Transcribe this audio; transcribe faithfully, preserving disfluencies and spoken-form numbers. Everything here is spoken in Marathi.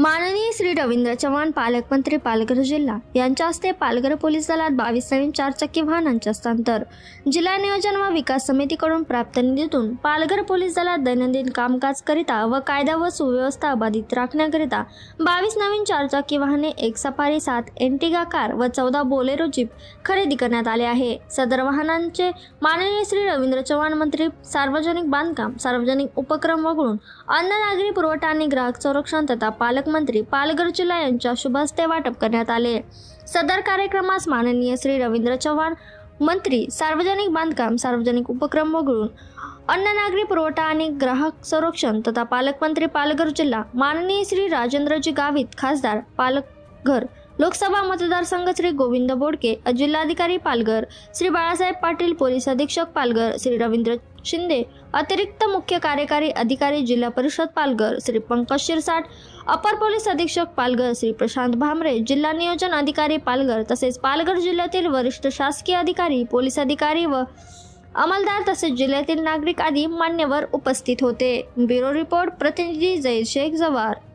माननीय श्री रवींद्र चव्हाण पालकमंत्री पालघर जिल्हा यांच्या हस्ते पालघर पोलीस दलात बावीस नवीन चारचाकी वाहनांचे हस्तांतर जिल्हा नियोजन व विकास समितीकडून प्राप्त निधीतून पालघर पोलीस दलात दैनंदिन कामकाज करिता व कायदा व सुव्यवस्था बाधित राखण्याकरिता बावीस नवीन चारचाकी वाहने, एक सफारी, सात एर्टिगा कार व चौदा बोलेरो जीप खरेदी करण्यात आले आहे। सदर वाहनांचे माननीय श्री रवींद्र चव्हाण मंत्री सार्वजनिक बांधकाम, सार्वजनिक उपक्रम वगळून अन्न नागरी पुरवठा आणि ग्राहक संरक्षण तथा पालकमंत्री पालघर जिल्हा यांच्या शुभ हस्ते वाटप करण्यात आले। सदर कार्यक्रमास माननीय श्री रवींद्र चव्हाण मंत्री सार्वजनिक बांधकाम, सार्वजनिक उपक्रम वगळून अन्न नागरी पुरवठा आणि ग्राहक संरक्षण तथा पालकमंत्री पालघर जिल्हा माननीय श्री राजेंद्रजी गावित खासदार पालघर लोकसभा मतदारसंघ श्री गोविंद बोडके जिल्हाधिकारी पालघर, श्री बाळासाहेब पाटील पोलीस अधीक्षक पालघर, श्री रवींद्र शिंदे अतिरिक्त मुख्य कार्यकारी अधिकारी जिल्हा परिषद पालघर, श्री पंकज शिरसाट अपर पोलीस अधीक्षक पालघर, श्री प्रशांत भामरे जिल्हा नियोजन अधिकारी पालघर तसेच पालघर जिल्ह्यातील वरिष्ठ शासकीय अधिकारी, पोलीस अधिकारी व अंमलदार तसेच जिल्ह्यातील नागरिक आदी मान्यवर उपस्थित होते। ब्युरो रिपोर्ट प्रतिनिधी जैद शेख जवार।